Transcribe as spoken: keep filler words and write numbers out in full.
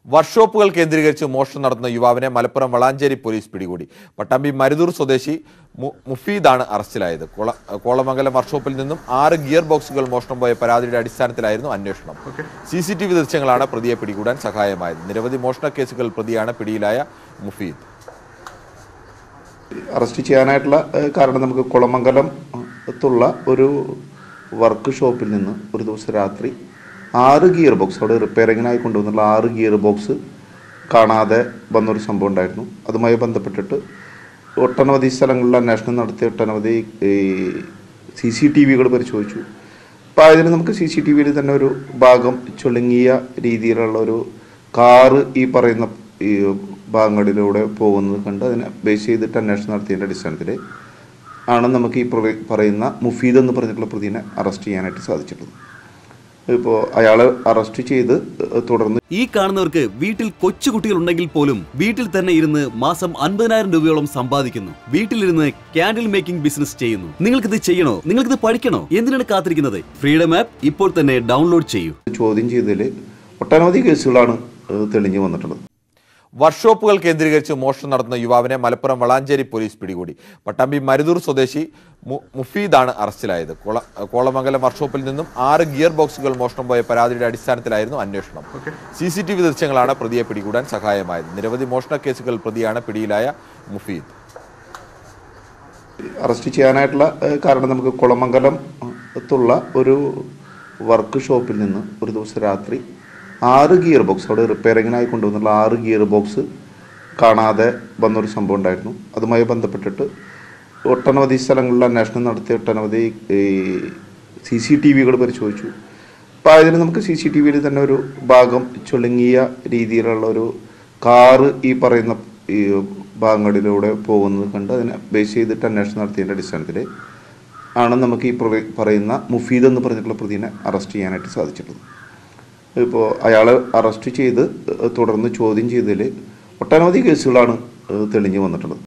വർക്ക്ഷോപ്പുകൾ കേന്ദ്രീകരിച്ച് മോഷണം നടത്തുന്ന യുവാവിനെ മലപ്പുറം വളാഞ്ചേരി പോലീസ് പിടികൂടി. പട്ടാമ്പി മരുതൂർ സ്വദേശി മുഫീദാണ് അറസ്റ്റിലായത്. കോളമംഗലം വർക്ക്ഷോപ്പിൽ നിന്നും ആറ് ഗിയർ ബോക്സുകൾ മോഷണം പോയ പരാതിയുടെ അടിസ്ഥാനത്തിലായിരുന്നു അന്വേഷണം. സി സി ടി വി ദൃശ്യങ്ങളാണ് പ്രതിയെ പിടികൂടാൻ സഹായമായത്. നിരവധി മോഷണ കേസുകൾ പ്രതിയാണ് പിടിയിലായ മുഫീദ്. അറസ്റ്റ് ചെയ്യാനായിട്ടുള്ള കാരണം നമുക്ക് കോളമംഗലത്തുള്ള ഒരു വർക്ക് ഷോപ്പിൽ നിന്ന് ഒരു ദിവസം രാത്രി ആറ് ഗിയർ ബോക്സ് അവിടെ റിപ്പയറിങ്ങിനായി കൊണ്ടുവന്നുള്ള ആറ് ഗിയർ ബോക്സ് കാണാതെ വന്നൊരു സംഭവം ഉണ്ടായിരുന്നു. അതുമായി ബന്ധപ്പെട്ടിട്ട് ഒട്ടനവധി സ്ഥലങ്ങളിൽ അന്വേഷണം നടത്തി ഒട്ടനവധി സി സി ടി വികൾ പരിശോധിച്ചു. അപ്പോൾ അതിന് നമുക്ക് സി സി ടി വിയിൽ തന്നെ ഒരു ഭാഗം ചുളുങ്ങിയ രീതിയിലുള്ള ഒരു കാറ് ഈ പറയുന്ന ഈ ഭാഗങ്ങളിലൂടെ പോകുന്നത് കണ്ട് അതിനെ ബേസ് ചെയ്തിട്ട് അന്വേഷണം നടത്തിയതിൻ്റെ അടിസ്ഥാനത്തിൽ ആണ് നമുക്ക് ഈ പറയുന്ന മുഫീദ് എന്ന് പറഞ്ഞിട്ടുള്ള പ്രതിനെ അറസ്റ്റ് ചെയ്യാനായിട്ട് സാധിച്ചിട്ടുള്ളത്. ഇപ്പോൾ അയാളെ അറസ്റ്റ് ചെയ്ത് തുടർന്ന് ഈ കാണുന്നവർക്ക് വീട്ടിൽ കൊച്ചുകുട്ടികൾ ഉണ്ടെങ്കിൽ പോലും വീട്ടിൽ തന്നെ ഇരുന്ന് മാസം അൻപതിനായിരം രൂപയോളം സമ്പാദിക്കുന്നു. വീട്ടിലിരുന്ന് ക്യാൻഡിൽ മേക്കിംഗ് ബിസിനസ് ചെയ്യുന്നു. നിങ്ങൾക്കിത് ചെയ്യണോ? നിങ്ങൾക്കിത് പഠിക്കണോ? എന്തിനാണ് കാത്തിരിക്കുന്നത്? ഫ്രീഡം ആപ്പ് ഇപ്പോൾ തന്നെ ഡൗൺലോഡ് ചെയ്യൂ. ചോദ്യം ചെയ്തതിൽ ഒട്ടനവധി കേസുകളാണ് തെളിഞ്ഞു വന്നിട്ടുള്ളത്. വർക്ക്ഷോപ്പുകൾ കേന്ദ്രീകരിച്ച് മോഷണം നടത്തുന്ന യുവാവിനെ മലപ്പുറം വളാഞ്ചേരി പോലീസ് പിടികൂടി. പട്ടാമ്പി മരുതൂർ സ്വദേശി മുഫീദാണ് അറസ്റ്റിലായത്. കോളമംഗലം വർക്ക്ഷോപ്പിൽ നിന്നും ആറ് ഗിയർ ബോക്സുകൾ മോഷണം പോയ പരാതിയുടെ അടിസ്ഥാനത്തിലായിരുന്നു അന്വേഷണം. സി സി ടി വി ദൃശ്യങ്ങളാണ് പ്രതിയെ പിടികൂടാൻ സഹായമായത്. നിരവധി മോഷണ കേസുകൾ പ്രതിയാണ് പിടിയിലായ മുഫീദ്. അറസ്റ്റ് ചെയ്യാനായിട്ടുള്ള കാരണം നമുക്ക് കോളമംഗലത്തുള്ള ഒരു വർക്ക് ഷോപ്പിൽ നിന്ന് ഒരു ദിവസം രാത്രി ആറ് ഗിയർ ബോക്സ് അവിടെ റിപ്പയറിങ്ങിനായി കൊണ്ടുവന്നുള്ള ആറ് ഗിയർ ബോക്സ് കാണാതെ വന്നൊരു സംഭവം ഉണ്ടായിരുന്നു. അതുമായി ബന്ധപ്പെട്ടിട്ട് ഒട്ടനവധി സ്ഥലങ്ങളിൽ അന്വേഷണം നടത്തി ഒട്ടനവധി സി സി ടി വികൾ പരിശോധിച്ചു. അപ്പോൾ അതിന് നമുക്ക് സി സി ടി വിയിൽ തന്നെ ഒരു ഭാഗം ചുളുങ്ങിയ രീതിയിലുള്ള ഒരു കാറ് ഈ പറയുന്ന ഈ ഭാഗങ്ങളിലൂടെ പോകുന്നത് കണ്ട് അതിനെ ബേസ് ചെയ്തിട്ട് അന്വേഷണം നടത്തിയതിൻ്റെ അടിസ്ഥാനത്തിൽ ആണ് നമുക്ക് ഈ പറയുന്ന മുഫീദ് എന്ന് പറഞ്ഞിട്ടുള്ള പ്രതിനെ അറസ്റ്റ് ചെയ്യാനായിട്ട് സാധിച്ചിട്ടുള്ളത്. ഇപ്പോൾ അയാളെ അറസ്റ്റ് ചെയ്ത് തുടർന്ന് ചോദ്യം ചെയ്തതിൽ ഒട്ടനവധി കേസുകളാണ് തെളിഞ്ഞു വന്നിട്ടുള്ളത്.